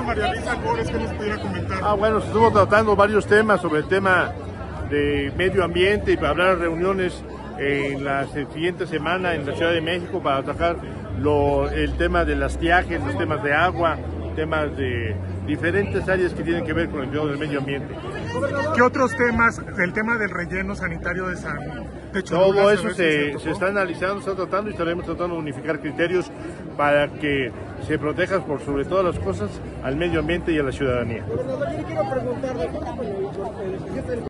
María Luisa Albores, que nos pudiera comentar. Bueno, se estuvo tratando varios temas sobre el tema de medio ambiente y para hablar de reuniones en la siguiente semana en la Ciudad de México para tratar el tema de las estiajes, los temas de agua, temas de diferentes áreas que tienen que ver con el cuidado del medio ambiente. ¿Qué otros temas? El tema del relleno sanitario de Cholula. Todo eso se está analizando, se está tratando y estaremos tratando de unificar criterios para que se proteja por sobre todas las cosas al medio ambiente y a la ciudadanía.